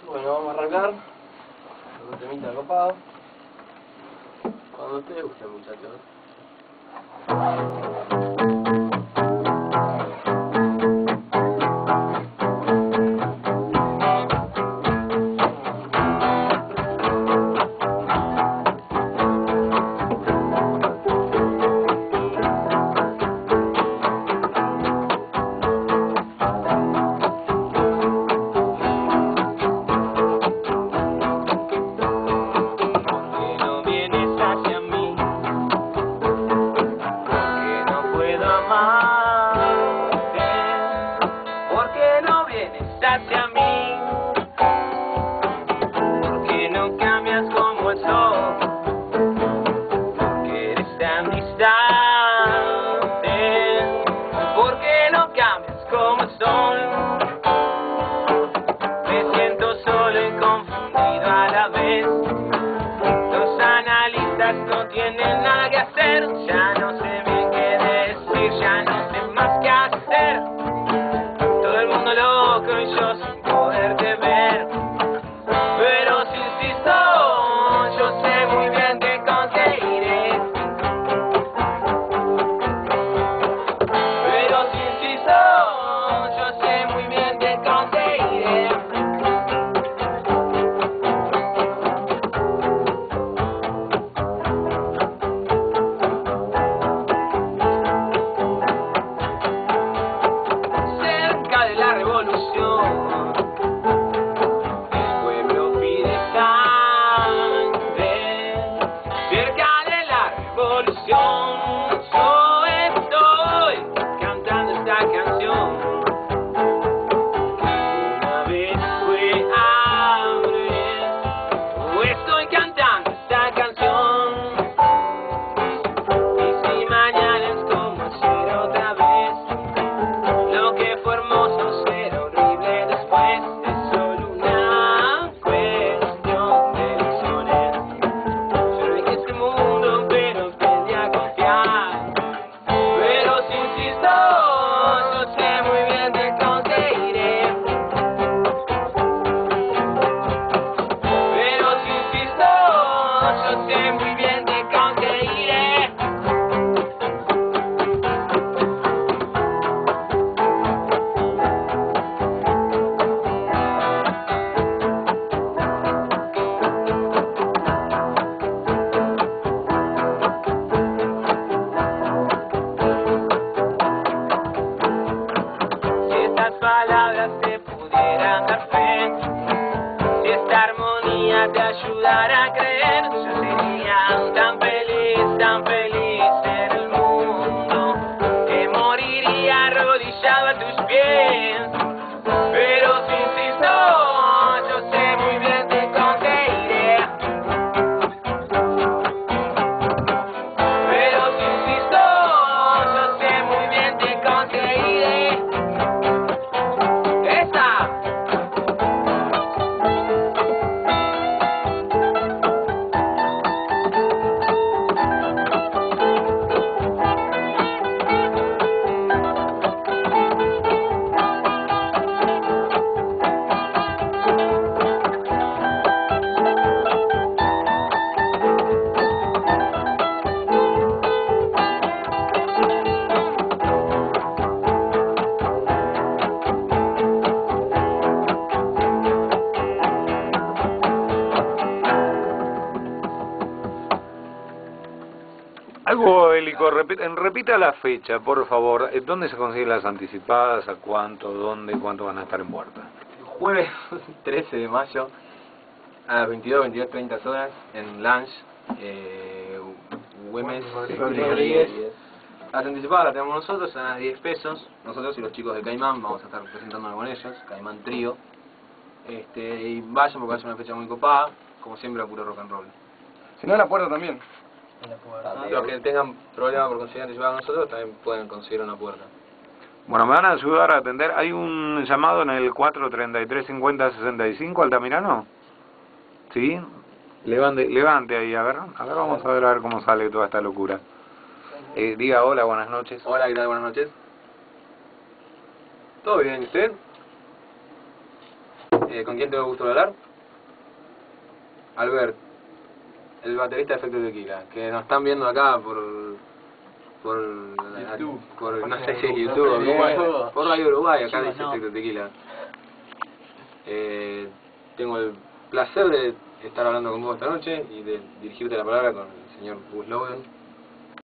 Bueno, vamos a arrancar. Un temita copado. Cuando ustedes gusten, muchachos. Hacia mí, porque no cambias como el sol, porque eres tan distante, porque no cambias como el sol. Me siento solo y confundido a la vez. Los analistas no tienen nada que hacer, ya no sé bien qué decir, ya no sé más qué hacer. Todo el mundo loco y yo sin poderte ver. Pero si insisto, yo sé muy bien que conseguiré. Pero si insisto, yo sé muy bien que conseguiré. Cerca de la revolución, el pueblo pide sangre. Cerca de la revolución, yo estoy cantando esta canción. Una vez fue hambre, estoy cantando esta canción. Y si mañana es como ayer otra vez, lo que fue hermoso será horrible después. Es solo una cuestión de elecciones. Yo no dejé este mundo, pero aprendí a confiar. Pero si insisto, yo sé muy bien que conseguiré. Pero si insisto, yo sé muy bien que conseguiré. Si estas palabras te pudieran dar fe, si esta armonía te ayudara a creer, yo sería tan feliz en el mundo, que moriría arrodillado a tus pies. Pero si insisto, yo sé muy bien que conseguiré. Pero si insisto, yo sé muy bien que conseguiré. ¡Esa! Algo, Elico, repita la fecha, por favor. ¿Dónde se consiguen las anticipadas? ¿A cuánto? ¿Dónde? ¿Cuánto van a estar en puerta? Jueves 13 de mayo a las 22:30 horas en Lunch, Güemes Rodríguez. Las anticipadas las tenemos nosotros a 10 pesos. Nosotros y los chicos de Caimán vamos a estar presentándonos con ellos, Caimán Trío. Y vayan porque va a ser una fecha muy copada, como siempre a puro rock and roll. Si no, en la puerta también. Los que tengan problemas por conseguir anticipadas con nosotros también pueden conseguir una puerta. Bueno, me van a ayudar a atender. ¿Hay un llamado en el 433-50-65, Altamirano? ¿Sí? Levante ahí, a ver, vamos a ver cómo sale toda esta locura. Diga hola, buenas noches. Hola, ¿qué tal? Buenas noches. ¿Todo bien? ¿Y usted? ¿Con quién tengo el gusto de hablar? Albert, el baterista de Efecto Tequila, que nos están viendo acá por YouTube. por no sé si es YouTube o qué, por Radio Uruguay, acá dice Efecto Tequila. Tengo el placer de estar hablando con vos esta noche y de dirigirte la palabra con el señor Gus Logan.